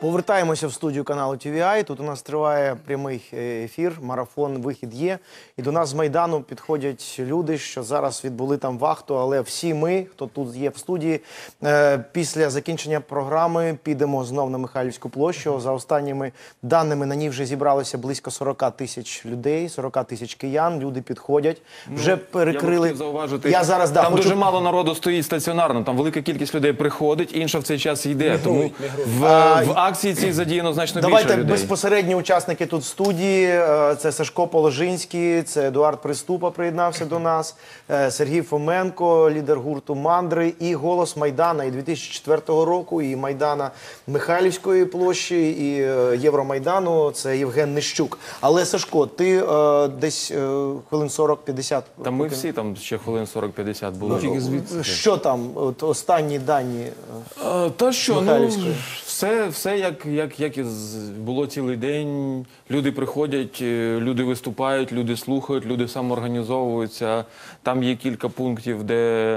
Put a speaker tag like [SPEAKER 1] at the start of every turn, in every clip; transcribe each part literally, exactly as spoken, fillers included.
[SPEAKER 1] Повертаємося в студію каналу Ті Ві Ай. Тут у нас триває прямий ефір, марафон «Вихід є». І до нас з Майдану підходять люди, що зараз відбули там вахту, але всі ми, хто тут є в студії, після закінчення програми підемо знов на Михайлівську площу. За останніми даними на ній вже зібралося близько сорока тисяч людей, сорока тисяч киян. Люди підходять, вже перекрили...
[SPEAKER 2] Я хотів зауважити,
[SPEAKER 1] я зараз, да,
[SPEAKER 2] там
[SPEAKER 1] хочу...
[SPEAKER 2] дуже мало народу стоїть стаціонарно, там велика кількість людей приходить, інша в цей час йде. Тому в,
[SPEAKER 1] а,
[SPEAKER 2] в акції цій задіяно значно
[SPEAKER 1] давайте
[SPEAKER 2] більше людей.
[SPEAKER 1] Давайте безпосередні учасники тут в студії. Це Сашко Положинський, це Едуард Приступа приєднався до нас, Сергій Фоменко, лідер гурту «Мандри» і голос Майдана і дві тисячі четвертого року, і Майдана Михайлівської площі, і Євромайдану, це Євген Нищук. Але, Сашко, ти е, десь е, хвилин сорок-п'ятдесят...
[SPEAKER 2] Та ми всі там ще хвилин сорок-п'ятдесят були.
[SPEAKER 1] Ну, що там, от, останні дані
[SPEAKER 2] а, Та що, ну,
[SPEAKER 1] Михайлівської?
[SPEAKER 2] все, все як, як, як і було цілий день. Люди приходять, люди виступають, люди слухають, люди самоорганізовуються. Там є кілька пунктів, де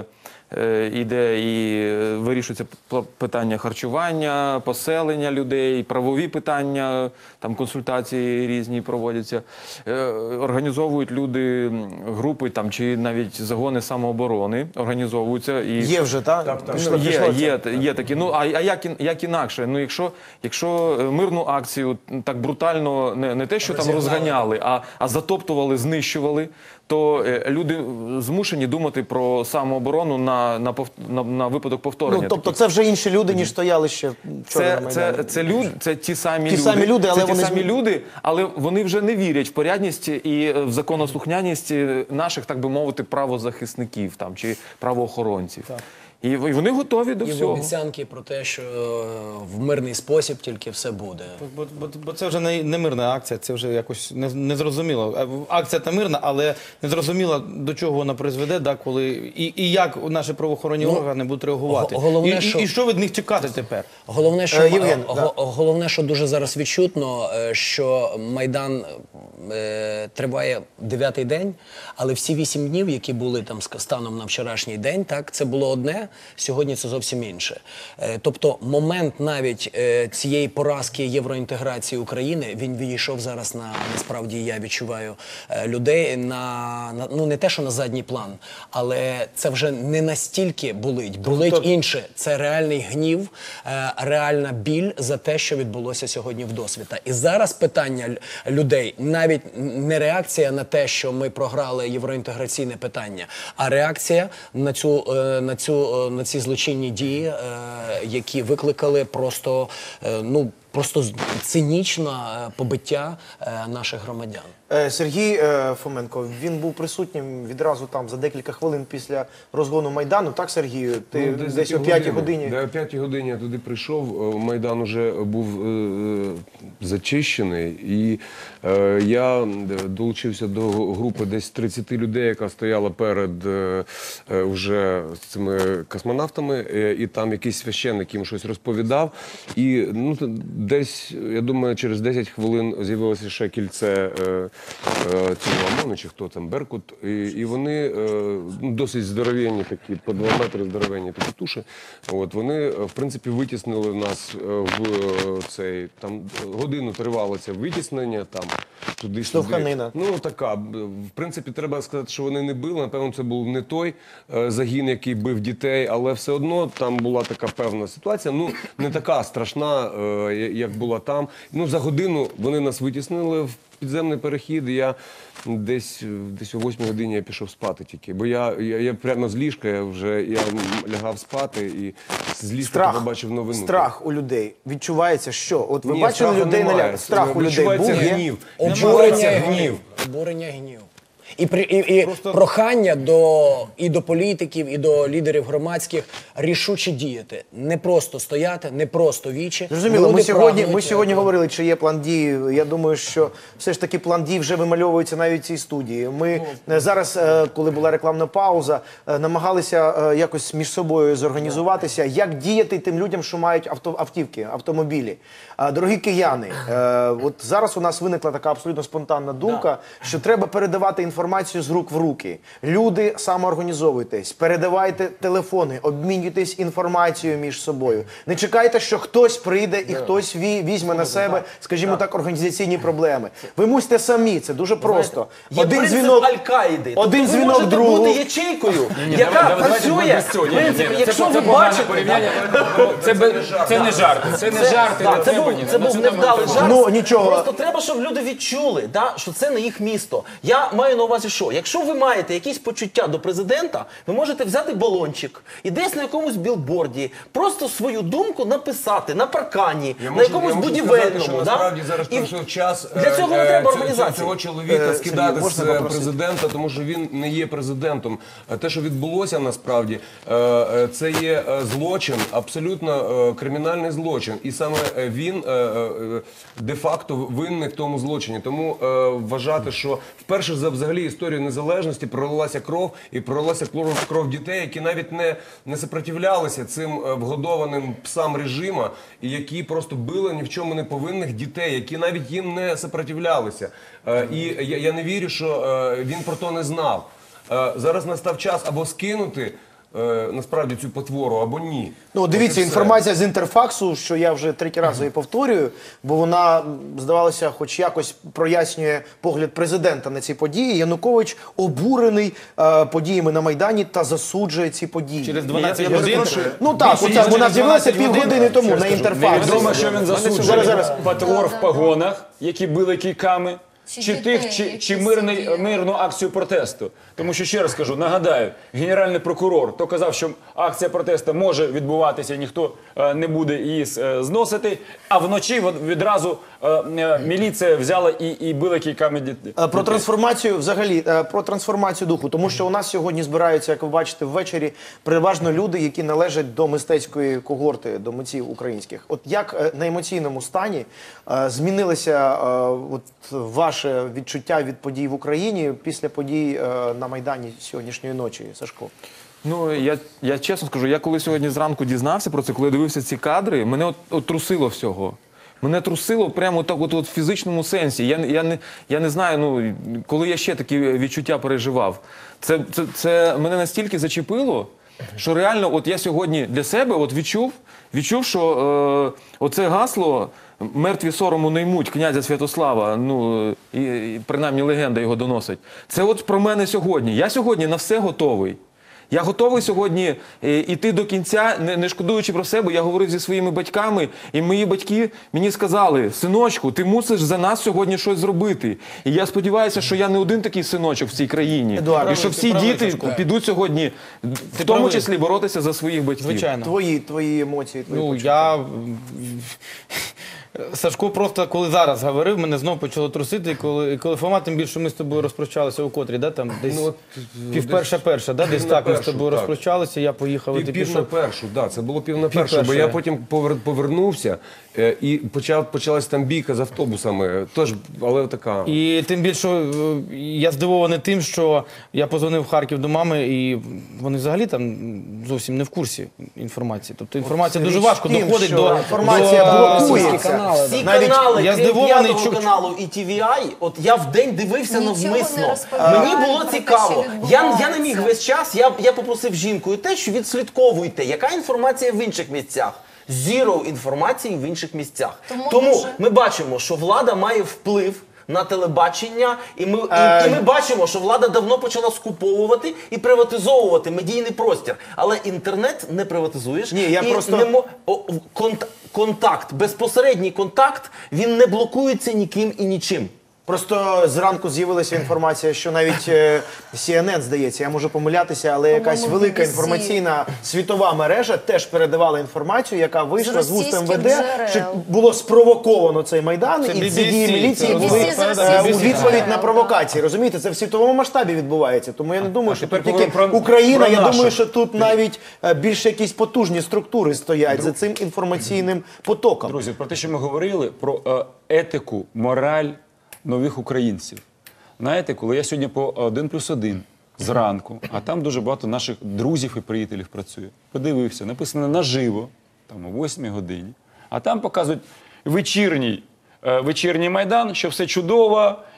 [SPEAKER 2] іде і вирішується питання харчування, поселення людей, правові питання, там консультації різні проводяться. Організовують люди групи там, чи навіть загони самооборони, організовуються. І...
[SPEAKER 1] Є вже, так? Так, так. Пішло,
[SPEAKER 2] є,
[SPEAKER 1] пішло
[SPEAKER 2] є, є такі. Ну, а, а як, як інакше? Ну, якщо, якщо мирну акцію так брутально, не, не те, що там розганяли, а, а затоптували, знищували, то люди змушені думати про самооборону на, на, на, на випадок повторення.
[SPEAKER 1] Ну, тобто це вже інші люди, ніж стояли ще вчора
[SPEAKER 2] це,
[SPEAKER 1] на Майдані?
[SPEAKER 2] Це, це, люд, це ті самі
[SPEAKER 1] ті
[SPEAKER 2] люди,
[SPEAKER 1] самі люди, але
[SPEAKER 2] це
[SPEAKER 1] вони...
[SPEAKER 2] ті самі люди, але вони вже не вірять в порядність і в законослухняність наших, так би мовити, правозахисників там, чи правоохоронців. Так. І вони готові до
[SPEAKER 3] і
[SPEAKER 2] всього.
[SPEAKER 3] І обіцянки про те, що в мирний спосіб тільки все буде.
[SPEAKER 4] Бо, бо, бо це вже не, не мирна акція, це вже якось незрозуміло. Не акція та мирна, але незрозуміло, до чого вона призведе, да, коли, і, і як наші правоохоронні ну, органи будуть реагувати.
[SPEAKER 3] Головне,
[SPEAKER 4] і,
[SPEAKER 3] що...
[SPEAKER 4] і, і що від них чекати тепер?
[SPEAKER 3] Головне, що,
[SPEAKER 1] е, Євген,
[SPEAKER 3] го,
[SPEAKER 1] да.
[SPEAKER 3] головне, що дуже зараз відчутно, що Майдан е, триває дев'ятий день, але всі вісім днів, які були там станом на вчорашній день, так, це було одне. Сьогодні це зовсім інше. Тобто момент навіть цієї поразки євроінтеграції України, він відійшов зараз на, насправді, я відчуваю, людей на, на, ну не те, що на задній план, але це вже не настільки болить. Болить тобто... інше. Це реальний гнів, реальна біль за те, що відбулося сьогодні в Досвіта. І зараз питання людей, навіть не реакція на те, що ми програли євроінтеграційне питання, а реакція на цю, на цю на ці злочинні дії, е, які викликали просто, е, ну, просто цинічне побиття е, наших громадян.
[SPEAKER 1] Сергій е, Фоменко, він був присутнім відразу там за декілька хвилин після розгону Майдану. Так, Сергію? Ти ну, десь, десь о п'ятій годині?
[SPEAKER 5] Да, о п'ятій годині я туди прийшов, Майдан уже був е, зачищений. І е, я долучився до групи десь тридцяти людей, яка стояла перед е, вже цими космонавтами. Е, і там якийсь священник їм щось розповідав. І ну, десь, я думаю, через десять хвилин з'явилося ще кільце е, цього ОМОНу, чи хто там, Беркут, і, і вони ну, досить здоровенні такі, по два метри здоровенні такі туші. От, вони, в принципі, витіснили нас в цей, там, годину тривало це витіснення, там, туди,
[SPEAKER 1] штовханина.
[SPEAKER 5] Ну, така, в принципі, треба сказати, що вони не били, напевно, це був не той загін, який бив дітей, але все одно там була така певна ситуація, ну, не така страшна, як була там. Ну, за годину вони нас витіснили в підземний перехід, і я десь, десь о восьмій годині я пішов спати тільки. Бо я, я, я прямо з ліжка, я вже я лягав спати і з ліжка побачив новину.
[SPEAKER 1] Страх у людей відчувається що? От ви
[SPEAKER 5] Ні,
[SPEAKER 1] бачили людей на ляг? Страх у людей був?
[SPEAKER 5] гнів.
[SPEAKER 3] Обурення гнів. Обурення гнів. І, при, і, і Просто... прохання до, і до політиків, і до лідерів громадських рішуче діяти. Не просто стояти, не просто вічі.
[SPEAKER 1] Зрозуміло, ми сьогодні, прагнуть... ми сьогодні говорили, чи є план дій. Я думаю, що все ж таки план дій вже вимальовується навіть в цій студії. Ми ну, зараз, коли була рекламна пауза, намагалися якось між собою зорганізуватися, як діяти тим людям, що мають авто, автівки, автомобілі. Дорогі кияни, от зараз у нас виникла така абсолютно спонтанна думка, да. що треба передавати інформацію інформацію з рук в руки. Люди, самоорганізовуйтесь, передавайте телефони, обмінюйтесь інформацією між собою. Не чекайте, що хтось прийде і хтось ві- візьме на себе, скажімо так, організаційні проблеми. Ви мусите самі, це дуже просто.
[SPEAKER 6] Є
[SPEAKER 1] Один
[SPEAKER 6] принцип
[SPEAKER 1] дзвінок,
[SPEAKER 6] Аль-Каїди.
[SPEAKER 1] один
[SPEAKER 6] Тобто
[SPEAKER 1] дзвінок
[SPEAKER 6] ви можете
[SPEAKER 1] другу.
[SPEAKER 6] бути ячейкою, яка працює. В принципі, якщо ви бачите...
[SPEAKER 7] Це, бе- це не жарти, це не жарти.
[SPEAKER 6] Так,
[SPEAKER 7] не
[SPEAKER 6] це
[SPEAKER 7] треба
[SPEAKER 6] був,
[SPEAKER 7] ні.
[SPEAKER 6] це
[SPEAKER 7] Ну,
[SPEAKER 6] був
[SPEAKER 7] там
[SPEAKER 6] невдалий жарт.
[SPEAKER 1] Ну, нічого.
[SPEAKER 6] Просто треба, щоб люди відчули, да, що це не їх місто. Я маю на увазі, що якщо ви маєте якісь почуття до президента, ви можете взяти балончик і десь на якомусь білборді просто свою думку написати на паркані,
[SPEAKER 5] Я
[SPEAKER 6] на
[SPEAKER 5] можу-
[SPEAKER 6] якомусь
[SPEAKER 5] я можу
[SPEAKER 6] будівельному.
[SPEAKER 5] сказати, що
[SPEAKER 6] да?
[SPEAKER 5] насправді зараз
[SPEAKER 6] І
[SPEAKER 5] прийшов час
[SPEAKER 6] для цього не
[SPEAKER 5] е,
[SPEAKER 6] треба
[SPEAKER 5] цього-
[SPEAKER 6] організації.
[SPEAKER 5] Цього чоловіка
[SPEAKER 1] Е,
[SPEAKER 5] скидати
[SPEAKER 1] Сергій, можна
[SPEAKER 5] з е,
[SPEAKER 1] попросити?
[SPEAKER 5] президента, тому що він не є президентом. Е, Те, що відбулося насправді, е, е, це є е, злочин, абсолютно е, кримінальний злочин. І саме е, він е, е, де-факто винний в тому злочині. Тому е, вважати, що вперше за взагалі історію незалежності пролилася кров і пролилася кров, кров дітей, які навіть не, не сопротивлялися цим е, вгодованим псам режима, і які просто били ні в чому не повинних дітей, які навіть їм не сопротивлялися. Е, І я, я не вірю, що е, він про то не знав. Е, Зараз настав час або скинути е, насправді цю потвору, або ні.
[SPEAKER 1] Ну, дивіться,
[SPEAKER 5] От і все.
[SPEAKER 1] інформація з Інтерфаксу, що я вже третій раз її повторюю, бо вона, здавалося, хоч якось прояснює погляд президента на ці події. Янукович обурений е, подіями на Майдані та засуджує ці події.
[SPEAKER 4] Через дванадцять
[SPEAKER 1] Я- я
[SPEAKER 4] годин?
[SPEAKER 1] перепрошую. Ну так,
[SPEAKER 4] Більше,
[SPEAKER 1] оця,
[SPEAKER 4] ніж
[SPEAKER 1] вона
[SPEAKER 4] через
[SPEAKER 1] з'явилася
[SPEAKER 4] дванадцять
[SPEAKER 1] півгодини
[SPEAKER 4] годин.
[SPEAKER 1] тому на Інтерфаксі.
[SPEAKER 7] Невідомо, що він засуджує.
[SPEAKER 1] Зараз, зараз.
[SPEAKER 7] Патрор в погонах, які били кійками,
[SPEAKER 8] Чи
[SPEAKER 7] чи
[SPEAKER 8] дітей,
[SPEAKER 7] тих, чи,
[SPEAKER 8] які
[SPEAKER 7] чи мирний,
[SPEAKER 8] сиділи.
[SPEAKER 7] мирну акцію протесту. Тому що, ще раз кажу, нагадаю, генеральний прокурор то казав, що акція протесту може відбуватися, ніхто е, не буде її е, зносити, а вночі от відразу е, е, міліція взяла і, і била кійками дітей.
[SPEAKER 1] Е, Про трансформацію, взагалі, е, про трансформацію духу, тому що у нас сьогодні збираються, як ви бачите, ввечері переважно люди, які належать до мистецької когорти, до митців українських. От як е, на емоційному стані е, змінилося е, от ваше відчуття від подій в Україні після подій е, на Майдані сьогоднішньої ночі, Сашко?
[SPEAKER 2] Ну, я, я чесно скажу, я коли сьогодні зранку дізнався про це, коли дивився ці кадри, мене от, от трусило всього. Мене трусило прямо так, от, от в фізичному сенсі. Я, я, не, я не знаю, ну, коли я ще такі відчуття переживав. Це, це, це мене настільки зачепило, що реально от я сьогодні для себе от відчув, відчув, що е, оце гасло «Мертві сорому не ймуть» князя Святослава, ну, і, і принаймні легенда його доносить. Це от про мене сьогодні. Я сьогодні на все готовий. Я готовий сьогодні е, іти до кінця, не, не шкодуючи про себе. Я говорив зі своїми батьками, і мої батьки мені сказали: синочку, ти мусиш за нас сьогодні щось зробити. І я сподіваюся, що я не один такий синочок в цій країні.
[SPEAKER 1] Едуард,
[SPEAKER 2] і що
[SPEAKER 4] ти
[SPEAKER 2] всі
[SPEAKER 4] правий,
[SPEAKER 2] діти
[SPEAKER 4] Сашко.
[SPEAKER 2] підуть сьогодні, в тому
[SPEAKER 4] правий.
[SPEAKER 2] числі, боротися за своїх батьків.
[SPEAKER 4] Звичайно.
[SPEAKER 1] Твої, твої емоції, твої
[SPEAKER 4] Ну,
[SPEAKER 1] почуття.
[SPEAKER 4] я... Сашко просто, коли зараз говорив, мене знову почало трусити, і коли, і коли Фома, тим більше ми з тобою розпрощалися у котрі, да, там десь
[SPEAKER 5] Ну, от,
[SPEAKER 4] пів перша перша, да, десь
[SPEAKER 5] пів
[SPEAKER 4] так
[SPEAKER 5] на
[SPEAKER 4] ми з
[SPEAKER 5] першу,
[SPEAKER 4] тобою
[SPEAKER 5] так.
[SPEAKER 4] розпрощалися, я поїхав, і
[SPEAKER 5] Пів,
[SPEAKER 4] ти
[SPEAKER 5] пів на
[SPEAKER 4] пішов.
[SPEAKER 5] першу, да, це було пів на
[SPEAKER 4] Пів
[SPEAKER 5] першу, бо
[SPEAKER 4] першої.
[SPEAKER 5] я потім повер- повернувся е, і почав, почалась там бійка з автобусами, тож, але така.
[SPEAKER 4] І тим більше е, я здивований тим, що я позвонив в Харків до мами, і вони взагалі там зовсім не в курсі інформації. Тобто інформація дуже
[SPEAKER 1] Річ
[SPEAKER 4] важко
[SPEAKER 1] в тім,
[SPEAKER 4] доходить
[SPEAKER 1] що
[SPEAKER 4] до...
[SPEAKER 1] інформація
[SPEAKER 4] до-
[SPEAKER 1] блокується.
[SPEAKER 3] канали,
[SPEAKER 6] Всі
[SPEAKER 1] Навіть
[SPEAKER 6] канали,
[SPEAKER 4] я
[SPEAKER 6] крім
[SPEAKER 4] здивований,
[SPEAKER 6] п'ятого
[SPEAKER 4] чу-
[SPEAKER 6] каналу і ті ві ай, от я в день дивився
[SPEAKER 8] Нічого не
[SPEAKER 6] навмисно.
[SPEAKER 8] розповідають
[SPEAKER 6] Мені було
[SPEAKER 8] про те,
[SPEAKER 6] цікаво.
[SPEAKER 8] що
[SPEAKER 6] Я, я не
[SPEAKER 8] відбувається.
[SPEAKER 6] міг весь час, я, я попросив жінку і те, що відслідковуйте, яка інформація в інших місцях. Зіро інформації в інших місцях.
[SPEAKER 8] Тому
[SPEAKER 6] Тому
[SPEAKER 8] дуже-
[SPEAKER 6] ми бачимо, що влада має вплив на телебачення, і ми,
[SPEAKER 1] Е,
[SPEAKER 6] і, і ми бачимо, що влада давно почала скуповувати і приватизовувати медійний простір. Але інтернет не приватизуєш.
[SPEAKER 1] Ні, я
[SPEAKER 6] і
[SPEAKER 1] просто-
[SPEAKER 6] не мо- о, конт- контакт, безпосередній контакт, він не блокується ніким і нічим.
[SPEAKER 1] Просто зранку з'явилася інформація, що навіть е, Сі Ен Ен, здається, я можу помилятися, але якась
[SPEAKER 8] По-моєму,
[SPEAKER 1] велика
[SPEAKER 8] бі бі сі.
[SPEAKER 1] інформаційна світова мережа теж передавала інформацію, яка вийшла з вуст
[SPEAKER 8] російських
[SPEAKER 1] Ем Ве Де,
[SPEAKER 8] джерел.
[SPEAKER 1] що було спровоковано цей Майдан,
[SPEAKER 4] Це
[SPEAKER 1] і
[SPEAKER 4] бі
[SPEAKER 1] ці
[SPEAKER 4] бі
[SPEAKER 1] дії
[SPEAKER 4] сі,
[SPEAKER 1] міліції
[SPEAKER 4] це
[SPEAKER 1] були
[SPEAKER 8] бі бі сі з
[SPEAKER 1] е, у
[SPEAKER 8] російських
[SPEAKER 1] відповідь
[SPEAKER 8] джерел,
[SPEAKER 1] на
[SPEAKER 8] да.
[SPEAKER 1] провокації. Розумієте, це в світовому масштабі відбувається. Тому я не думаю, що
[SPEAKER 7] тепер
[SPEAKER 1] тут тільки
[SPEAKER 7] поговоримо про-
[SPEAKER 1] Україна,
[SPEAKER 7] про
[SPEAKER 1] я думаю,
[SPEAKER 7] наших.
[SPEAKER 1] що тут навіть е, більш якісь потужні структури стоять за цим інформаційним потоком.
[SPEAKER 7] Друзі, про те, що ми говорили, про е, етику, мораль нових українців. Знаєте, коли я сьогодні по один плюс один зранку, а там дуже багато наших друзів і приятелів працює, подивився, написано наживо, там о восьмій годині, а там показують вечірній, е, вечірній Майдан, що все чудово,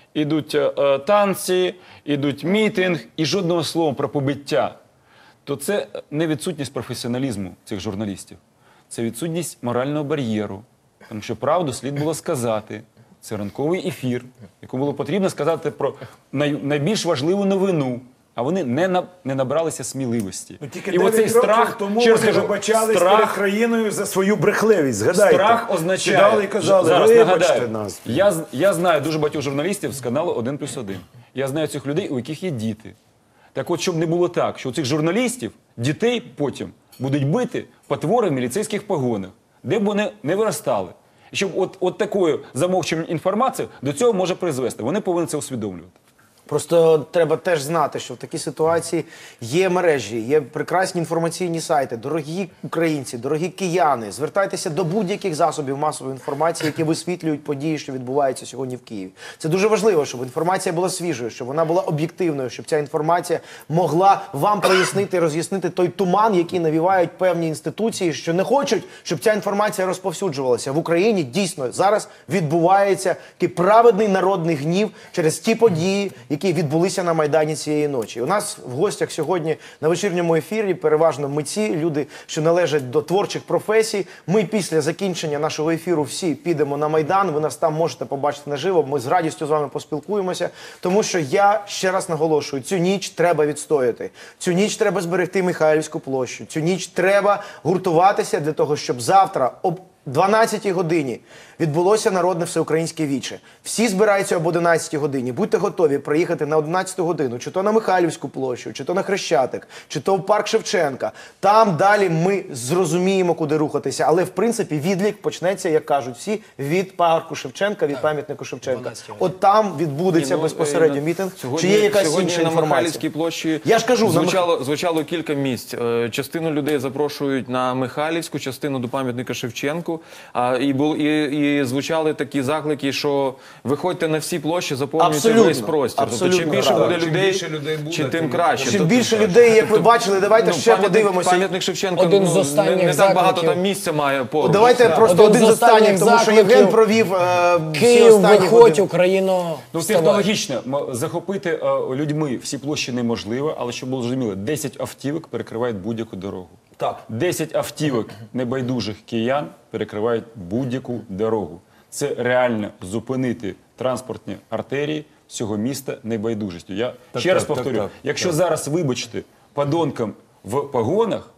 [SPEAKER 7] ідуть е, е, танці, ідуть мітинг і жодного слова про побиття, то це не відсутність професіоналізму цих журналістів. Це відсутність морального бар'єру. Тому що правду слід було сказати. Це ранковий ефір, якому було потрібно сказати про най, найбільш важливу новину. А вони не, на, не набралися сміливості.
[SPEAKER 8] Ну, тільки
[SPEAKER 7] І оцей
[SPEAKER 8] дев'ять років
[SPEAKER 7] страх,
[SPEAKER 8] тому
[SPEAKER 7] ще раз
[SPEAKER 8] вони
[SPEAKER 7] кажу,
[SPEAKER 8] вибачались
[SPEAKER 7] страх-
[SPEAKER 8] перед країною за свою брехливість. Згадайте.
[SPEAKER 7] Страх означає,
[SPEAKER 8] Сідали і казали,
[SPEAKER 7] зараз
[SPEAKER 8] вибачте
[SPEAKER 7] нагадаю,
[SPEAKER 8] нас.
[SPEAKER 7] я, з- я знаю дуже багатьох журналістів з каналу один плюс один. Я знаю цих людей, у яких є діти. Так от, щоб не було так, що у цих журналістів дітей потім будуть бити потвори в міліцейських погонах, де б вони не виростали. І щоб от, от такою замовчуванням інформації до цього може призвести. Вони повинні це усвідомлювати.
[SPEAKER 1] Просто треба теж знати, що в такій ситуації є мережі, є прекрасні інформаційні сайти. Дорогі українці, дорогі кияни, звертайтеся до будь-яких засобів масової інформації, які висвітлюють події, що відбуваються сьогодні в Києві. Це дуже важливо, щоб інформація була свіжою, щоб вона була об'єктивною, щоб ця інформація могла вам прояснити, роз'яснити той туман, який навівають певні інституції, що не хочуть, щоб ця інформація розповсюджувалася. В Україні дійсно зараз відбувається такий праведний народний гнів через ті події, які відбулися на Майдані цієї ночі. У нас в гостях сьогодні на вечірньому ефірі переважно митці, люди, що належать до творчих професій. Ми після закінчення нашого ефіру всі підемо на Майдан, ви нас там можете побачити наживо, ми з радістю з вами поспілкуємося, тому що я ще раз наголошую, цю ніч треба відстояти. Цю ніч треба зберегти Михайлівську площу. Цю ніч треба гуртуватися для того, щоб завтра об дванадцятій годині відбулося народне всеукраїнське віче. Всі збираються об одинадцятій годині. Будьте готові приїхати на одинадцяту годину, чи то на Михайлівську площу, чи то на Хрещатик, чи то в парк Шевченка. Там далі ми зрозуміємо, куди рухатися. Але, в принципі, відлік почнеться, як кажуть всі, від парку Шевченка, від пам'ятнику Шевченка. От там відбудеться
[SPEAKER 2] Ні, ну,
[SPEAKER 1] безпосередньо
[SPEAKER 2] е,
[SPEAKER 1] мітинг.
[SPEAKER 2] Сьогодні,
[SPEAKER 1] чи є якась
[SPEAKER 2] сьогодні
[SPEAKER 1] інша
[SPEAKER 2] на
[SPEAKER 1] інформація?
[SPEAKER 2] Михайлівській площі
[SPEAKER 1] Я ж кажу, на Мих-
[SPEAKER 2] звучало, звучало кілька місць. Е, Частину людей запрошують на Михайлівську, частину до пам'ятника Шевченку. А, і, бул, і, і звучали такі заклики, що виходьте на всі площі, заповнюйте
[SPEAKER 1] Абсолютно,
[SPEAKER 2] весь простір. Тобто, чим
[SPEAKER 1] абсолютно
[SPEAKER 2] більше
[SPEAKER 1] правда.
[SPEAKER 2] буде
[SPEAKER 5] Чим
[SPEAKER 2] людей,
[SPEAKER 5] більше людей буде,
[SPEAKER 2] чи тим
[SPEAKER 5] тим
[SPEAKER 2] краще.
[SPEAKER 1] Чим
[SPEAKER 2] Тобто,
[SPEAKER 1] більше людей, як ви бачили, давайте
[SPEAKER 2] ну,
[SPEAKER 1] ще
[SPEAKER 2] пам'ятник-
[SPEAKER 1] подивимося.
[SPEAKER 2] Пам'ятник Шевченка
[SPEAKER 3] Один
[SPEAKER 2] ну,
[SPEAKER 3] з
[SPEAKER 2] не,
[SPEAKER 3] останніх
[SPEAKER 2] не так багато
[SPEAKER 3] закликів.
[SPEAKER 2] там місця має поруч.
[SPEAKER 1] Давайте просто
[SPEAKER 3] Один
[SPEAKER 1] один,
[SPEAKER 3] з
[SPEAKER 1] з останніх,
[SPEAKER 3] останніх
[SPEAKER 1] тому що Євген
[SPEAKER 3] закликів.
[SPEAKER 1] провів е, всі
[SPEAKER 3] Київ,
[SPEAKER 1] останні
[SPEAKER 3] виходь,
[SPEAKER 1] години.
[SPEAKER 3] Україно,
[SPEAKER 7] Ну,
[SPEAKER 3] вставай.
[SPEAKER 7] технологічно м- захопити е, людьми всі площі неможливо, але щоб було зрозуміло, десять автівок перекривають будь-яку дорогу.
[SPEAKER 6] Так.
[SPEAKER 7] десять автівок небайдужих киян перекривають будь-яку дорогу. Це реально зупинити транспортні артерії всього міста небайдужістю. Я ще раз
[SPEAKER 5] так,
[SPEAKER 7] повторю,
[SPEAKER 5] так, так,
[SPEAKER 7] якщо зараз, вибачте, подонкам в погонах,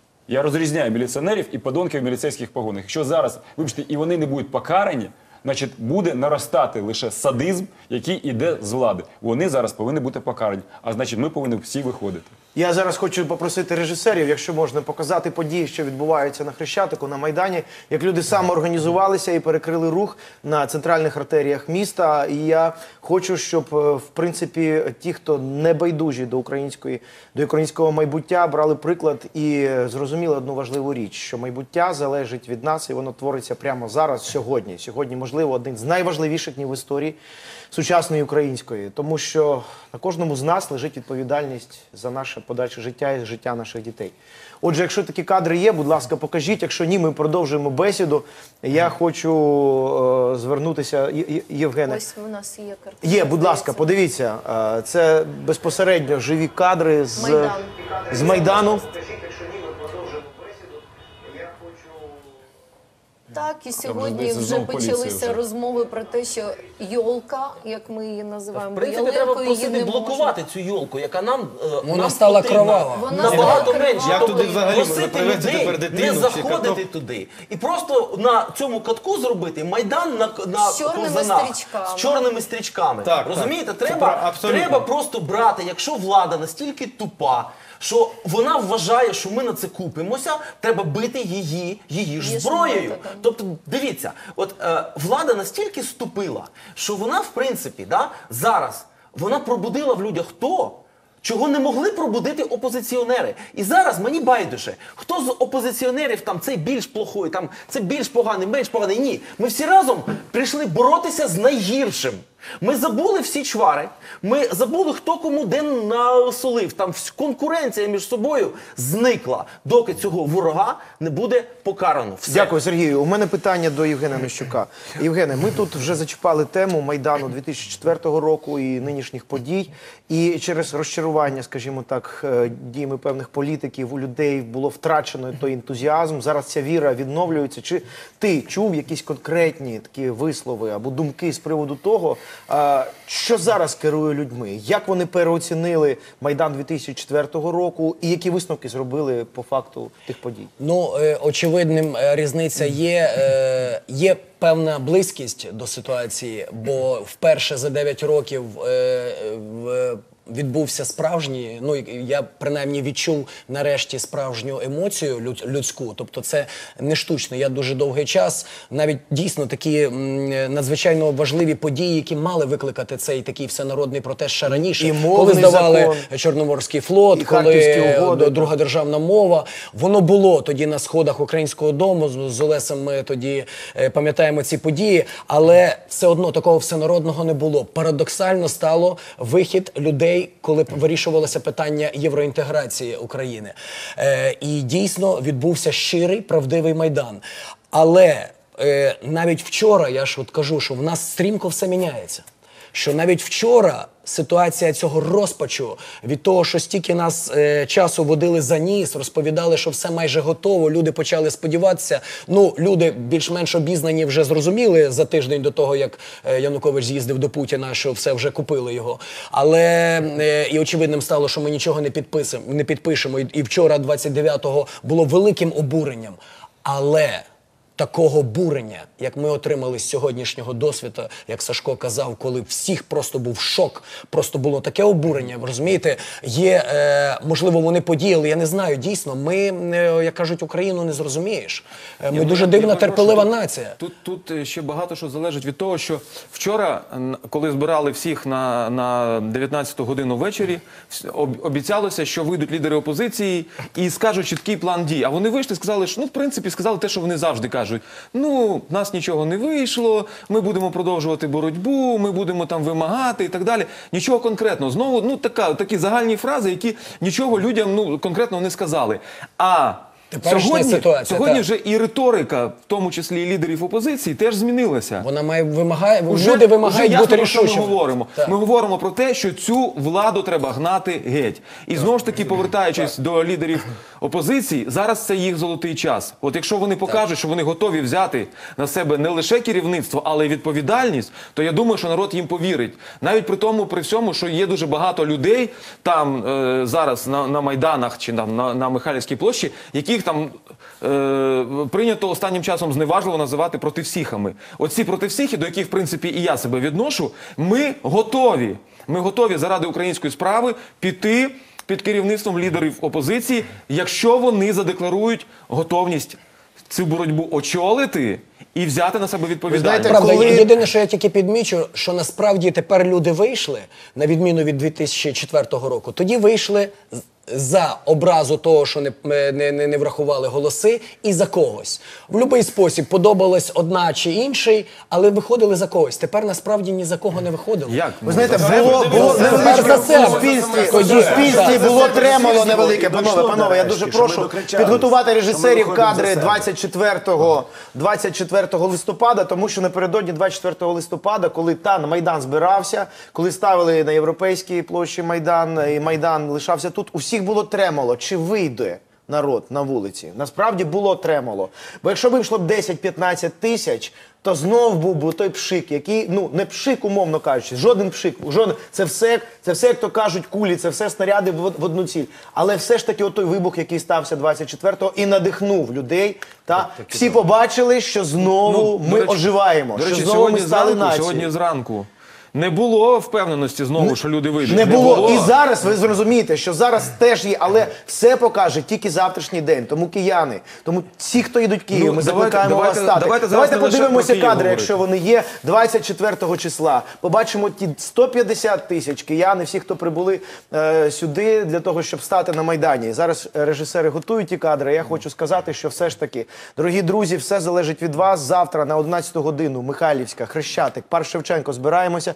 [SPEAKER 7] я розрізняю міліціонерів і подонків в міліцейських погонах. Якщо зараз, вибачте, і вони не будуть покарані, значить буде наростати лише садизм, який іде з влади. Вони зараз повинні бути покарані, а значить ми повинні всі виходити.
[SPEAKER 1] Я зараз хочу попросити режисерів, якщо можна, показати події, що відбуваються на Хрещатику, на Майдані, як люди самоорганізувалися і перекрили рух на центральних артеріях міста. І я хочу, щоб, е, в принципі, ті, хто не байдужі до української, до українського майбуття, брали приклад і зрозуміли одну важливу річ, що майбуття залежить від нас, і воно твориться прямо зараз, сьогодні. Сьогодні, можливо, один з найважливіших днів в історії сучасної української, тому що на кожному з нас лежить відповідальність за наше подальше життя і життя наших дітей. Отже, якщо такі кадри є, будь ласка, покажіть. Якщо ні, ми продовжуємо бесіду. Я хочу е, звернутися, Є- Є- Євгене.
[SPEAKER 9] Ось у нас є картина.
[SPEAKER 1] Є, будь ласка, подивіться. Е, Це безпосередньо живі кадри з
[SPEAKER 9] Майдан.
[SPEAKER 1] з Майдану.
[SPEAKER 9] Так, і сьогодні
[SPEAKER 7] здається,
[SPEAKER 9] вже
[SPEAKER 7] знову поліція
[SPEAKER 9] почалися
[SPEAKER 7] вже.
[SPEAKER 9] розмови про те, що йолка, як ми її називаємо,
[SPEAKER 6] В
[SPEAKER 9] бо
[SPEAKER 6] принципі, треба
[SPEAKER 9] ялинкою її
[SPEAKER 6] просити
[SPEAKER 9] не
[SPEAKER 6] блокувати цю йолку, яка нам, е,
[SPEAKER 3] Вона
[SPEAKER 6] нам
[SPEAKER 3] стала
[SPEAKER 6] потрібна.
[SPEAKER 3] кровава.
[SPEAKER 9] Вона
[SPEAKER 6] Набагато
[SPEAKER 9] стала
[SPEAKER 6] менше.
[SPEAKER 9] кровавою.
[SPEAKER 4] Як туди взагалі
[SPEAKER 6] Просити
[SPEAKER 4] привезти
[SPEAKER 6] людей
[SPEAKER 4] тепер дитину
[SPEAKER 6] не
[SPEAKER 4] чи
[SPEAKER 6] заходити
[SPEAKER 4] картоплю?
[SPEAKER 6] туди. І просто на цьому катку зробити майдан на, на
[SPEAKER 9] З чорними
[SPEAKER 6] ковзанах.
[SPEAKER 9] стрічками.
[SPEAKER 6] З чорними стрічками.
[SPEAKER 4] Так,
[SPEAKER 6] Розумієте,
[SPEAKER 4] так. Це
[SPEAKER 6] треба,
[SPEAKER 4] про- абсолютно.
[SPEAKER 6] треба просто брати, якщо влада настільки тупа, що вона вважає, що ми на це купимося, треба бити її, її ж
[SPEAKER 9] Її ж
[SPEAKER 6] зброєю.
[SPEAKER 9] методом.
[SPEAKER 6] Тобто, дивіться, от е, влада настільки ступила, що вона, в принципі, да, зараз вона пробудила в людях то, чого не могли пробудити опозиціонери. І зараз мені байдуже, хто з опозиціонерів там цей більш плохой, там це більш поганий, менш поганий. Ні, ми всі разом прийшли боротися з найгіршим. Ми забули всі чвари, ми забули, хто кому де насолив. Там всь- конкуренція між собою зникла, доки цього ворога не буде покарано. Все.
[SPEAKER 1] Дякую, Сергію. У мене питання до Євгена Нищука. Євгене, ми тут вже зачіпали тему Майдану дві тисячі четвертого року і нинішніх подій. І через розчарування, скажімо так, е, діями певних політиків у людей було втрачено той ентузіазм. Зараз ця віра відновлюється. Чи ти чув якісь конкретні такі вислови або думки з приводу того, е, що зараз керує людьми? Як вони переоцінили Майдан дві тисячі четвертого року і які висновки зробили по факту тих подій?
[SPEAKER 3] Ну, е, очевидним е, різниця є, е, є певна близькість до ситуації, бо вперше за дев'ять років е, в, відбувся справжній, ну, я принаймні відчув нарешті справжню емоцію люд, людську, тобто це не штучно. Я дуже довгий час, навіть дійсно такі м, надзвичайно важливі події, які мали викликати цей такий всенародний протест ще раніше,
[SPEAKER 1] І
[SPEAKER 3] коли
[SPEAKER 1] мовний
[SPEAKER 3] здавали
[SPEAKER 1] закон,
[SPEAKER 3] Чорноморський флот,
[SPEAKER 1] і Харківські
[SPEAKER 3] коли
[SPEAKER 1] угоди,
[SPEAKER 3] до- друга державна мова, воно було тоді на сходах Українського дому, з, з Олесем ми тоді е, пам'ятаємо ці події, але все одно такого всенародного не було. Парадоксально стало вихід людей, коли вирішувалося питання євроінтеграції України. Е, і дійсно відбувся щирий, правдивий Майдан. Але е, навіть вчора, я ж от кажу, що в нас стрімко все міняється. Що навіть вчора ситуація цього розпачу від того, що стільки нас е, часу водили за ніс, розповідали, що все майже готово, люди почали сподіватися. Ну, люди більш-менш обізнані вже зрозуміли за тиждень до того, як е, Янукович з'їздив до Путіна, що все вже купили його. Але е, і очевидним стало, що ми нічого не підписимо, не підпишемо. І, і вчора, двадцять дев'ятого, було великим обуренням. Але такого бурення, як ми отримали з сьогоднішнього досвіду, як Сашко казав, коли всіх просто був шок, просто було таке обурення, ви розумієте, є, е, можливо, вони подіяли, я не знаю, дійсно, ми, е, як кажуть, Україну не зрозумієш. Е, Ми
[SPEAKER 2] Я-
[SPEAKER 3] дуже
[SPEAKER 2] я
[SPEAKER 3] дивна,
[SPEAKER 2] перепрошую,
[SPEAKER 3] терпелива
[SPEAKER 2] тут-
[SPEAKER 3] нація.
[SPEAKER 2] Тут, тут е, ще багато що залежить від того, що вчора, н- коли збирали всіх на, на дев'ятнадцяту годину ввечері, вс- об- обіцялося, що вийдуть лідери опозиції і скажуть чіткий план дій. А вони вийшли і сказали, що, ну, в принципі, сказали те, що вони завжди кажуть. Ну, в нас нічого не вийшло, ми будемо продовжувати боротьбу, ми будемо там вимагати і так далі. Нічого конкретного. Знову, ну, така, такі загальні фрази, які нічого людям, ну, конкретно не сказали. А
[SPEAKER 3] Теперішня
[SPEAKER 2] сьогодні,
[SPEAKER 3] ситуація,
[SPEAKER 2] сьогодні
[SPEAKER 3] так.
[SPEAKER 2] вже і риторика, в тому числі і лідерів опозиції, теж змінилася.
[SPEAKER 3] Вона має вимагає,
[SPEAKER 2] Уже,
[SPEAKER 3] люди вимагають
[SPEAKER 2] уже ясно,
[SPEAKER 3] бути
[SPEAKER 2] про що ми
[SPEAKER 3] рішучими.
[SPEAKER 2] говоримо.
[SPEAKER 3] Так.
[SPEAKER 2] Ми говоримо про те, що цю владу треба гнати геть. І знову ж таки, повертаючись до лідерів опозиції, зараз це їх золотий час. От якщо вони покажуть, що вони готові взяти на себе не лише керівництво, але й відповідальність, то я думаю, що народ їм повірить. Навіть при тому, при всьому, що є дуже багато людей там е, зараз на, на Майданах чи там, на, на Михайлівській площі, яких там е, прийнято останнім часом зневажливо називати противсіхами. Оці противсіхи, до яких, в принципі, і я себе відношу, ми готові. Ми готові заради української справи піти під керівництвом лідерів опозиції, якщо вони задекларують готовність цю боротьбу очолити і взяти на себе відповідальність.
[SPEAKER 1] знаєте,
[SPEAKER 3] Правда,
[SPEAKER 1] коли-
[SPEAKER 3] єдине, що я тільки підмічу, що насправді тепер люди вийшли, на відміну від дві тисячі четвертого року, тоді вийшли з- за образу того, що не, не, не, не врахували голоси, і за когось. В будь-який спосіб подобалась одна чи інший, але виходили за когось. Тепер насправді ні за кого не виходили.
[SPEAKER 2] Як?
[SPEAKER 1] Ви знаєте, було, було
[SPEAKER 3] Перш
[SPEAKER 1] невеличке
[SPEAKER 3] за
[SPEAKER 1] в
[SPEAKER 3] себе.
[SPEAKER 1] суспільстві, в
[SPEAKER 3] Тоді,
[SPEAKER 1] суспільстві
[SPEAKER 3] так.
[SPEAKER 1] було тремоло невелике.
[SPEAKER 8] Дійшло
[SPEAKER 1] Панове, панове, я дуже
[SPEAKER 8] нарешті, що ми
[SPEAKER 1] прошу
[SPEAKER 8] докричались,
[SPEAKER 1] підготувати
[SPEAKER 8] що ми
[SPEAKER 1] режисерів
[SPEAKER 8] виходимо
[SPEAKER 1] кадри
[SPEAKER 8] за себе.
[SPEAKER 1] двадцять четвертого, двадцять четвертого листопада, тому що напередодні двадцять четвертого листопада, коли там Майдан збирався, коли ставили на Європейській площі Майдан, і Майдан лишався тут, у всіх було тремоло. Чи вийде народ на вулиці? Насправді було тремоло. Бо якщо вийшло б десять-п'ятнадцять тисяч, то знов був би той пшик, який, ну, не пшик, умовно кажучи, жоден пшик, жоден, це все, це все, як то кажуть, кулі, це все снаряди в, в одну ціль. Але все ж таки отой вибух, який стався двадцять четвертого і надихнув людей, та всі побачили, що знову
[SPEAKER 2] Ну,
[SPEAKER 1] ми
[SPEAKER 2] до речі-
[SPEAKER 1] оживаємо,
[SPEAKER 2] До
[SPEAKER 1] що
[SPEAKER 2] речі,
[SPEAKER 1] знову
[SPEAKER 2] сьогодні
[SPEAKER 1] ми стали
[SPEAKER 2] зранку,
[SPEAKER 1] нацією.
[SPEAKER 2] сьогодні зранку не було впевненості знову, що люди вийдуть.
[SPEAKER 1] Не було. І зараз ви зрозумієте, що зараз теж є, але все покаже тільки завтрашній день. Тому кияни, тому всі, хто їдуть в Київ,
[SPEAKER 2] Ну,
[SPEAKER 1] ми
[SPEAKER 2] давайте-
[SPEAKER 1] закликаємо
[SPEAKER 2] давайте-
[SPEAKER 1] вас стати.
[SPEAKER 2] давайте
[SPEAKER 1] Давайте,
[SPEAKER 2] зараз не лише
[SPEAKER 1] подивимося
[SPEAKER 2] про Київ
[SPEAKER 1] кадри,
[SPEAKER 2] говорити.
[SPEAKER 1] якщо вони є, двадцять четвертого числа. Побачимо ті сто п'ятдесят тисяч киян, і всі, хто прибули е, сюди для того, щоб стати на Майдані. Зараз е, режисери готують ті кадри. Я хочу сказати, що все ж таки, дорогі друзі, все залежить від вас. Завтра на одинадцяту годину Михайлівська, Хрещатик, Парк Шевченко збираємося.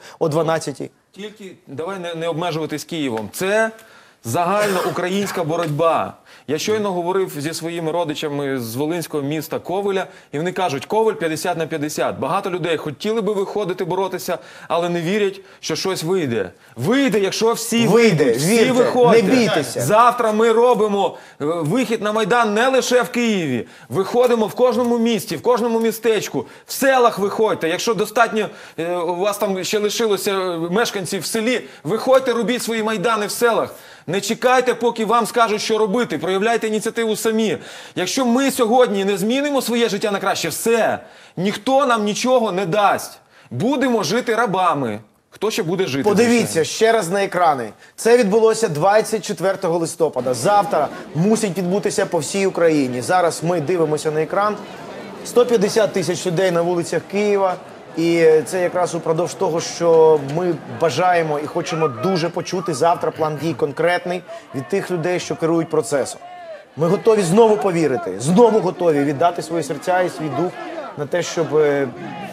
[SPEAKER 1] о дванадцятій.
[SPEAKER 2] Тільки давай не, не обмежуватись Києвом. Це загальноукраїнська боротьба. Я щойно говорив зі своїми родичами з Волинського міста Ковеля, і вони кажуть, Ковель п'ятдесят на п'ятдесят. Багато людей хотіли би виходити боротися, але не вірять, що щось вийде. Вийде, якщо всі
[SPEAKER 1] Вийде,
[SPEAKER 2] вийдуть, всі
[SPEAKER 1] вірте,
[SPEAKER 2] виходять.
[SPEAKER 1] не бійтеся.
[SPEAKER 2] Завтра ми робимо е, вихід на Майдан не лише в Києві. Виходимо в кожному місті, в кожному містечку, в селах виходьте. Якщо достатньо, е, у вас там ще лишилося мешканців в селі, виходьте, робіть свої майдани в селах. Не чекайте, поки вам скажуть, що робити. Проявляйте ініціативу самі. Якщо ми сьогодні не змінимо своє життя на краще, все, ніхто нам нічого не дасть. Будемо жити рабами. Хто ще буде жити?
[SPEAKER 1] Подивіться ще раз на екрани. Це відбулося двадцять четвертого листопада. Завтра мусить відбутися по всій Україні. Зараз ми дивимося на екран. сто п'ятдесят тисяч людей на вулицях Києва. І це якраз упродовж того, що ми бажаємо і хочемо дуже почути завтра план дій конкретний від тих людей, що керують процесом. Ми готові знову повірити, знову готові віддати свої серця і свій дух на те, щоб е,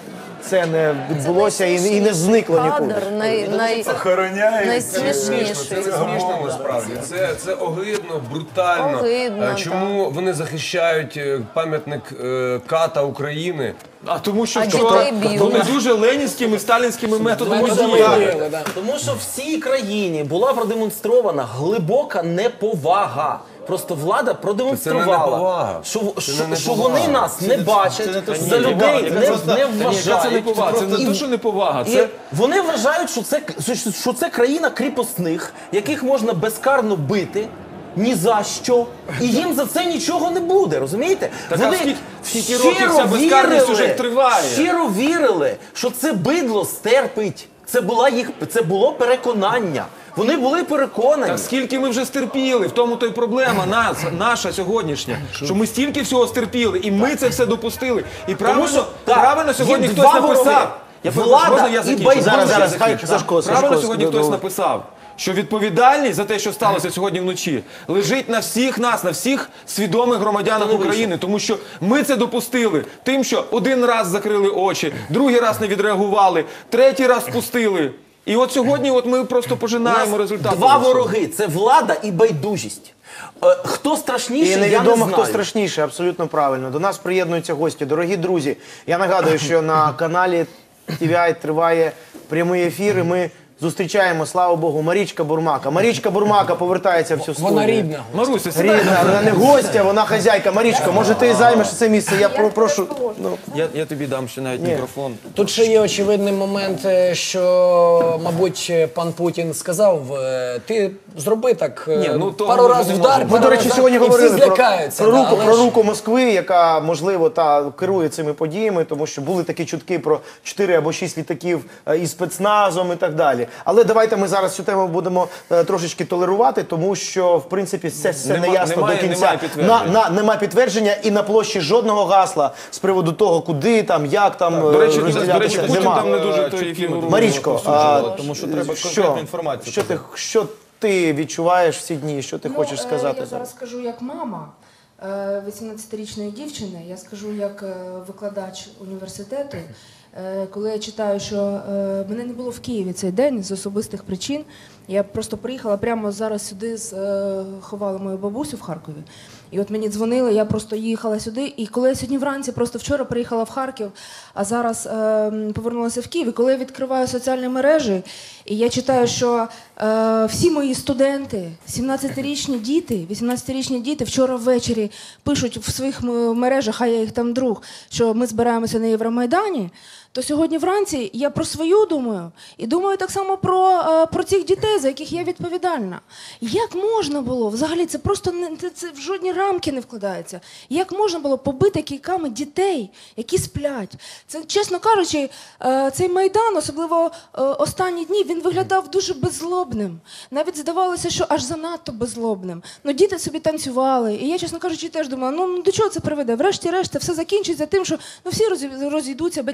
[SPEAKER 1] це не відбулося і, і не зникло нікуди.
[SPEAKER 9] Кадр най, най, найсмішніший.
[SPEAKER 5] Це не смішно насправді. Це, це огидно, брутально.
[SPEAKER 9] Огидно,
[SPEAKER 5] Е, Чому вони захищають е, пам'ятник е, ката України?
[SPEAKER 2] А тому що
[SPEAKER 9] А
[SPEAKER 2] вчора
[SPEAKER 9] дітей б'ють.
[SPEAKER 2] вони дуже ленінськими, сталінськими методами
[SPEAKER 3] Тому
[SPEAKER 2] діяли.
[SPEAKER 6] Тому що всій країні була продемонстрована глибока неповага. Просто влада продемонструвала,
[SPEAKER 5] неповага.
[SPEAKER 6] що,
[SPEAKER 5] Це
[SPEAKER 6] що,
[SPEAKER 5] не
[SPEAKER 6] що
[SPEAKER 5] неповага.
[SPEAKER 6] вони нас не бачать,
[SPEAKER 4] це не те, що
[SPEAKER 6] за
[SPEAKER 4] неповага.
[SPEAKER 6] людей
[SPEAKER 4] Це
[SPEAKER 6] не,
[SPEAKER 4] просто-
[SPEAKER 6] не
[SPEAKER 4] Та ні,
[SPEAKER 6] вважають.
[SPEAKER 2] Це не повага, це не те, що неповага.
[SPEAKER 6] І
[SPEAKER 2] Це
[SPEAKER 6] вони вважають, що це, що, що це країна кріпосних, яких можна безкарно бити. Ні за що. І їм за це нічого не буде, розумієте?
[SPEAKER 2] Так, а скільки- скільки років ця безкарність уже триває?
[SPEAKER 6] щиро вірили, що це бидло стерпить. Це, була їх, це було переконання. Вони були переконані.
[SPEAKER 2] Так скільки ми вже стерпіли, в тому то й проблема нас, наша сьогоднішня, що ми стільки всього стерпіли, і ми це все допустили. І правильно,
[SPEAKER 6] що, так,
[SPEAKER 2] правильно сьогодні
[SPEAKER 6] є
[SPEAKER 2] хтось
[SPEAKER 6] два вороги.
[SPEAKER 2] написав. Я
[SPEAKER 6] Влада
[SPEAKER 2] перепрошую, можна я
[SPEAKER 6] і
[SPEAKER 2] закінчу?
[SPEAKER 6] байдужість.
[SPEAKER 2] Можна я
[SPEAKER 1] Зараз,
[SPEAKER 2] закінчу?
[SPEAKER 1] хай Сашко,
[SPEAKER 2] Правильно
[SPEAKER 1] Сашко,
[SPEAKER 2] сьогодні хтось
[SPEAKER 1] дозволь.
[SPEAKER 2] написав, що відповідальність за те, що сталося сьогодні вночі, лежить на всіх нас, на всіх свідомих громадянах України, тому що ми це допустили тим, що один раз закрили очі, другий раз не відреагували, третій раз впустили. І от сьогодні от ми просто
[SPEAKER 6] У
[SPEAKER 2] пожинаємо
[SPEAKER 6] нас
[SPEAKER 2] результат.
[SPEAKER 6] два
[SPEAKER 2] того всього.
[SPEAKER 6] вороги це влада і байдужість. Е, Хто страшніший,
[SPEAKER 1] І
[SPEAKER 6] я не
[SPEAKER 1] невідомо,
[SPEAKER 6] знаю.
[SPEAKER 1] хто страшніше, абсолютно правильно. До нас приєднуються гості. Дорогі друзі, я нагадую, що на каналі Ті Ві Ай триває прямий ефір, і ми зустрічаємо, слава Богу, Марічка Бурмака. Марічка Бурмака повертається в цю студію.
[SPEAKER 3] Вона рідна.
[SPEAKER 2] Маруся, сідай.
[SPEAKER 1] Рідна, вона не гостя, вона хазяйка. Марічко, може ти займеш це місце? Я про- прошу. Ну,
[SPEAKER 2] Я, я тобі дам ще навіть мікрофон.
[SPEAKER 3] Тут ще є очевидний момент, е, що, мабуть, пан Путін сказав, е, ти зроби так е,
[SPEAKER 2] Ні, ну, того
[SPEAKER 3] пару
[SPEAKER 2] ми вже
[SPEAKER 3] разів
[SPEAKER 2] не
[SPEAKER 3] вдар,
[SPEAKER 2] можемо.
[SPEAKER 1] Ми,
[SPEAKER 3] пару
[SPEAKER 1] до речі,
[SPEAKER 3] разів,
[SPEAKER 1] сьогодні
[SPEAKER 3] і всі
[SPEAKER 1] говорили про,
[SPEAKER 3] злякаються.
[SPEAKER 1] про,
[SPEAKER 3] да,
[SPEAKER 1] руку,
[SPEAKER 3] але
[SPEAKER 1] про
[SPEAKER 3] ж-
[SPEAKER 1] руку Москви, яка, можливо, та керує цими подіями, тому що були такі чутки про чотири або шість літаків е, із спецназом і так далі. Але давайте ми зараз цю тему будемо е, трошечки толерувати, тому що, в принципі, все, все
[SPEAKER 2] Нема-
[SPEAKER 1] не ясно
[SPEAKER 2] немає-
[SPEAKER 1] до кінця.
[SPEAKER 2] немає підтвердження.
[SPEAKER 1] на, на, немає підтвердження і на площі жодного гасла з приводу того, куди там, як там
[SPEAKER 2] До речі,
[SPEAKER 1] е,
[SPEAKER 2] до речі,
[SPEAKER 1] розділятися.
[SPEAKER 2] Путін
[SPEAKER 1] Нема.
[SPEAKER 2] там не дуже
[SPEAKER 4] Е,
[SPEAKER 2] той
[SPEAKER 4] чутки
[SPEAKER 2] ефір.
[SPEAKER 1] Марічко, а,
[SPEAKER 4] тому що треба
[SPEAKER 1] що,
[SPEAKER 4] конкретну інформацію
[SPEAKER 1] що ти, що ти відчуваєш в ці дні, що ти
[SPEAKER 10] Ну,
[SPEAKER 1] хочеш
[SPEAKER 10] е,
[SPEAKER 1] сказати
[SPEAKER 10] Я
[SPEAKER 1] зараз?
[SPEAKER 10] зараз скажу як мама е, вісімнадцятирічної дівчини, я скажу як е, викладач університету. Е, Коли я читаю, що е, мене не було в Києві цей день з особистих причин, я просто приїхала прямо зараз сюди, з, е, ховала мою бабусю в Харкові. І от мені дзвонили, я просто їхала сюди. І коли я сьогодні вранці, просто вчора приїхала в Харків, а зараз е, повернулася в Київ, і коли я відкриваю соціальні мережі, і я читаю, що е, всі мої студенти, сімнадцятирічні діти, вісімнадцятирічні діти вчора ввечері пишуть в своїх м- мережах, а я їх там друг, що ми збираємося на Євромайдані, то сьогодні вранці я про свою думаю, і думаю так само про, е, про цих дітей, за яких я відповідальна. Як можна було, взагалі, це просто не, це, це в жодні рамки не вкладається. Як можна було побити кійками дітей, які сплять? Це, чесно кажучи, е, цей Майдан, особливо е, останні дні, він виглядав дуже беззлобним. Навіть здавалося, що аж занадто беззлобним. Ну, діти собі танцювали, і я, чесно кажучи, теж думала, ну, ну до чого це приведе? Врешті-решт, це все закінчиться тим, що ну, всі розі- розійдуться, батьки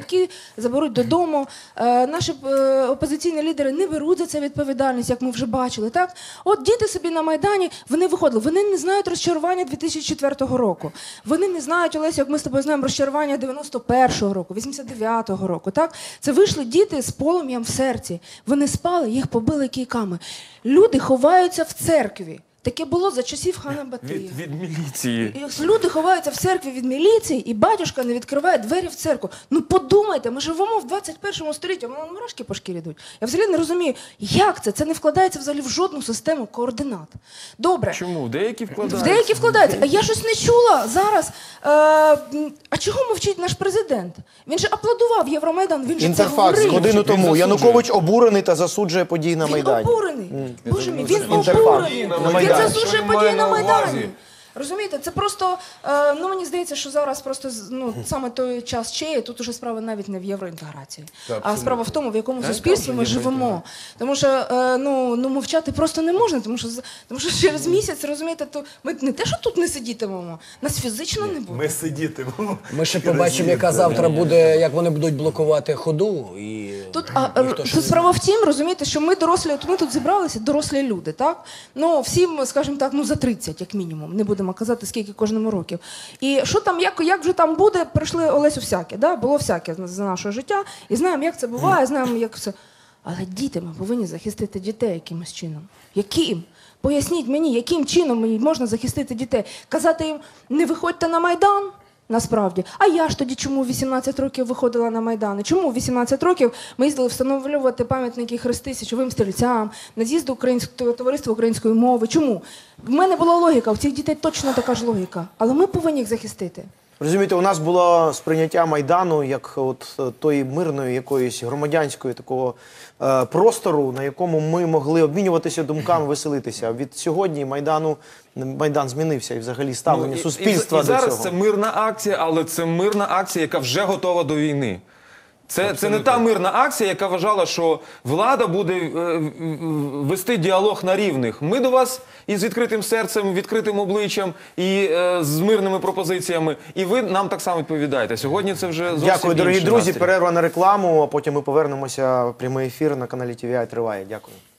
[SPEAKER 10] заберуть додому. Е, Наші е, опозиційні лідери не беруть за це відповідальність, як ми вже бачили. Так? От діти собі на Майдані, вони виходили, вони не знають розчарування дві тисячі четвертого року. Вони не знають, Олесю, як ми з тобою знаємо, розчарування дев'яносто першого року, вісімдесят дев'ятого року. Так? Це вийшли діти з полум'ям в серці. Вони спали, їх побили кийками. Люди ховаються в церкві. Таке було за часів хана Батия.
[SPEAKER 2] Від, від міліції.
[SPEAKER 10] І люди ховаються в церкві від міліції, і батюшка не відкриває двері в церкву. Ну подумайте, ми живемо в двадцять першому столітті, мене мурашки по шкірі йдуть. Я взагалі не розумію, як це? Це не вкладається взагалі в жодну систему координат. Добре.
[SPEAKER 2] Чому? В деякі
[SPEAKER 10] В
[SPEAKER 2] вкладаються.
[SPEAKER 10] деякі вкладаються. А я щось не чула зараз. Е, м, а чого мовчить наш президент? Він же аплодував Євромайдан, він же це
[SPEAKER 1] Інтерфакс
[SPEAKER 10] говорив.
[SPEAKER 1] годину тому.
[SPEAKER 2] засуджує.
[SPEAKER 1] Янукович обурений та засуджує події на
[SPEAKER 10] Він
[SPEAKER 1] Майдані.
[SPEAKER 10] обурений. Боже мій, він
[SPEAKER 1] Інтерфакс.
[SPEAKER 10] обурений.
[SPEAKER 1] На
[SPEAKER 10] Він
[SPEAKER 1] Майдані.
[SPEAKER 10] засуджує
[SPEAKER 5] Що він
[SPEAKER 10] події
[SPEAKER 5] має
[SPEAKER 10] на
[SPEAKER 5] на
[SPEAKER 10] Майдані.
[SPEAKER 5] увазі?
[SPEAKER 10] Розумієте, це просто, е, ну мені здається, що зараз просто з- ну, саме той час чеє, тут уже справа навіть не в євроінтеграції, а справа в тому, в якому суспільстві ми живемо. Тому що е, ну, ну, мовчати просто не можна, тому що, з- тому що через місяць, розумієте, то ми не те, що тут не сидітимемо, нас фізично не буде.
[SPEAKER 8] Ми сидітимемо.
[SPEAKER 3] Ми ще побачимо, яка завтра буде, як вони будуть блокувати ходу. І
[SPEAKER 10] Тут, а, е, тут справа в тім, розумієте, що ми дорослі, от ми тут зібралися, дорослі люди, так? Ну, всім, скажімо так, ну за тридцять, як мінімум, не будемо казати, скільки кожному років. І що там, як, як вже там буде, прийшли Олесю всяке, да? Було всяке за нашого життя, і знаємо, як це буває, знаємо, як все. Але діти, ми повинні захистити дітей якимось чином. Яким? Поясніть мені, яким чином можна захистити дітей? Казати їм, не виходьте на Майдан? Насправді. А я ж тоді чому в вісімнадцять років виходила на Майдани? Чому в вісімнадцять років ми їздили встановлювати пам'ятники хрести січовим стрільцям, на з'їзду Українського товариства української мови? Чому? В мене була логіка, у цих дітей точно така ж логіка. Але ми повинні їх захистити.
[SPEAKER 1] Розумієте, у нас було сприйняття Майдану як от е, тої мирної, якоїсь громадянської такого е, простору, на якому ми могли обмінюватися думками, веселитися. Від сьогодні Майдану, Майдан змінився і взагалі ставлення
[SPEAKER 2] Ну, і-
[SPEAKER 1] суспільства
[SPEAKER 2] і, і
[SPEAKER 1] до
[SPEAKER 2] зараз
[SPEAKER 1] цього.
[SPEAKER 2] це мирна акція, але це мирна акція, яка вже готова до війни. Це, це не та мирна акція, яка вважала, що влада буде е, е, вести діалог на рівних. Ми до вас із відкритим серцем, відкритим обличчям і е, з мирними пропозиціями. І ви нам так само відповідаєте. Сьогодні це вже зовсім
[SPEAKER 1] Дякую, дорогі
[SPEAKER 2] інший
[SPEAKER 1] друзі.
[SPEAKER 2] настрій.
[SPEAKER 1] Перерва на рекламу, а потім ми повернемося. Прямий ефір на каналі Ті Ві Ай триває. Дякую.